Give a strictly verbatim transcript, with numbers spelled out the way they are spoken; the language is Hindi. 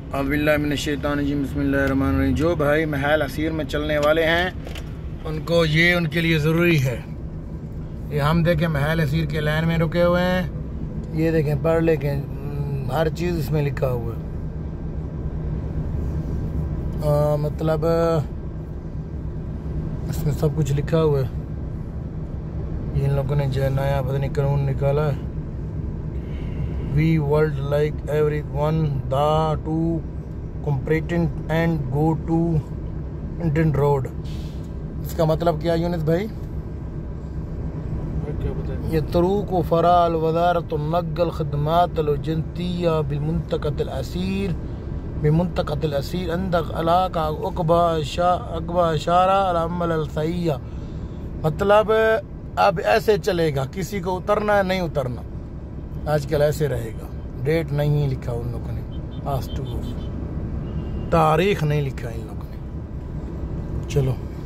बिस्मिल्लाहिर्रहमानिर्रहीम बिस्मिल्लाहिर्रहमानिर्रहीम। जो भाई महल असीर में चलने वाले हैं उनको ये उनके लिए ज़रूरी है। ये हम देखें महल असीर के लाइन में रुके हुए हैं, ये देखें पढ़ लें, हर चीज़ इसमें लिखा हुआ है। आ, मतलब इसमें सब कुछ लिखा हुआ है। इन लोगों ने जो नया पता नहीं कानून निकाला है, we world like every one the to competent and go to intent road. इसका मतलब क्या यूनिस भाई? ये तरूक व फ़राल वज़ारत नक़ल ख़दमात अलजनतिया बिलमुंतक़ल असीर बिमुंतक़ल असीर अंदक अलाका अक़बा अक़बा शारा अमल अलसैया। मतलब अब ऐसे चलेगा, किसी को उतरना है नहीं उतरना, आजकल ऐसे रहेगा। डेट नहीं लिखा उन लोगों ने, आज टू तारीख नहीं लिखा इन लोगों ने। चलो।